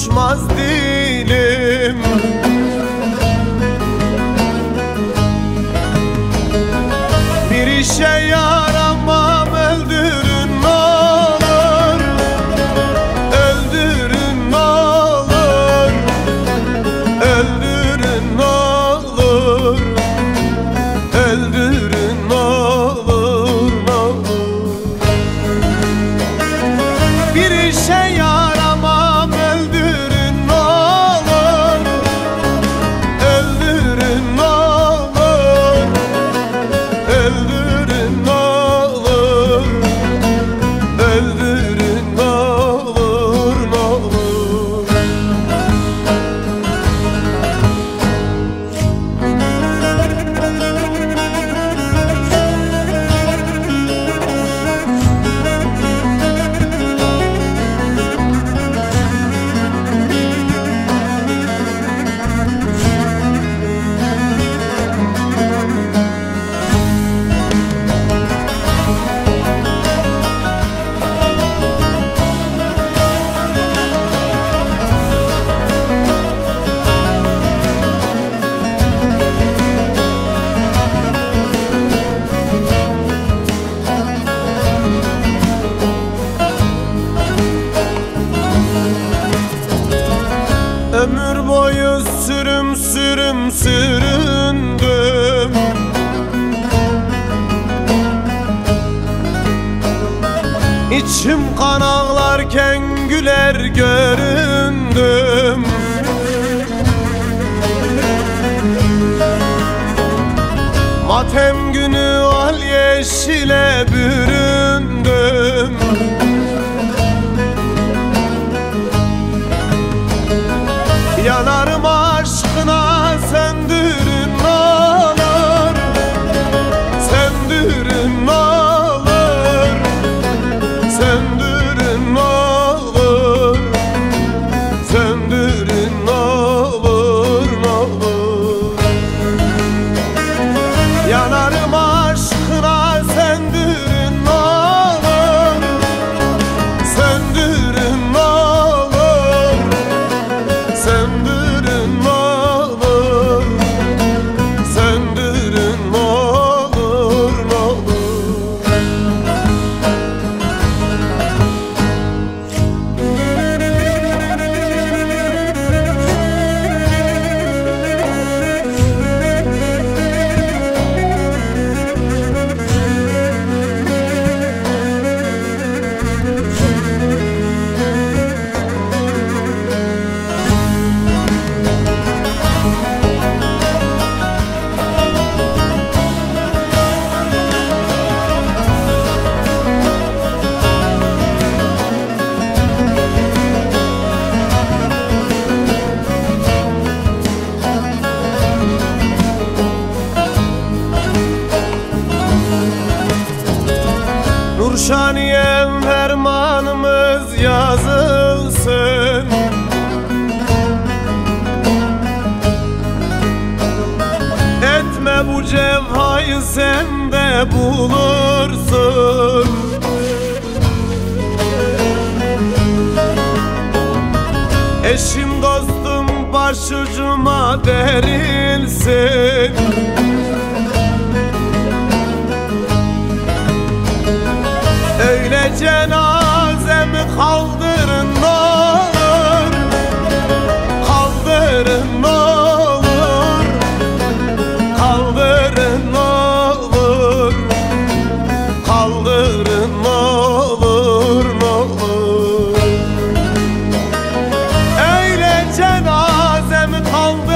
konuşmaz dilim. Bir işe yaramam, öldürün ne olur, öldürün ne olur, öldürün ne olur, öldürün ne olur, ne olur. Bir işe yaramam, öldürün ne olur, öldürün ne olur, öldürün ne olur, öldürün ne olur, ne olur. Ömür boyu sürüm sürüm süründüm. İçim kan ağlarken güler göründüm. Matem günü al yeşile büründüm. Yanarım aşkına, söndürün ne olur, söndürün ne olur, söndürün ne olur, söndürün ne olur, ne olur. Yanarım aşkına, söndürün ne olur, söndürün ne olur, söndürün ne olur, söndürün ne olur, ne olur. Nurşaniyem fermanımız yazılsın. Etme bu cefayı, sen de bulursun. Eşim dostum başucuma derilsin. Öyle cenazemi kaldırın ne olur, kaldırın ne olur, kaldırın ne olur, kaldırın ne olur, ne olur. Öyle cenazemi kaldırın